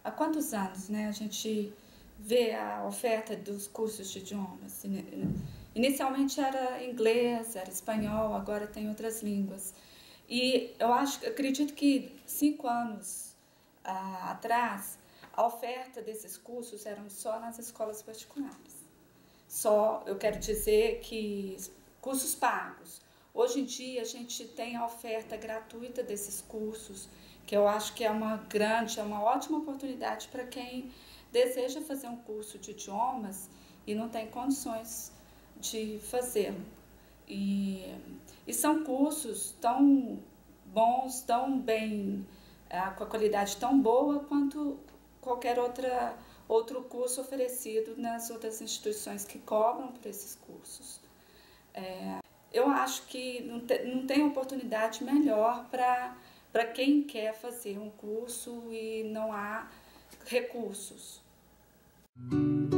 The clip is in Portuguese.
há quantos anos, né, a gente vê a oferta dos cursos de idiomas. Inicialmente era inglês, era espanhol, agora tem outras línguas. E acredito que 5 anos atrás, a oferta desses cursos eram só nas escolas particulares. Só, eu quero dizer que cursos pagos. Hoje em dia a gente tem a oferta gratuita desses cursos, que eu acho que é uma ótima oportunidade para quem deseja fazer um curso de idiomas e não tem condições de fazê-lo. E são cursos tão bons, tão bem, com a qualidade tão boa quanto qualquer outro curso oferecido nas outras instituições que cobram por esses cursos. Eu acho que não tem oportunidade melhor para quem quer fazer um curso e não há recursos.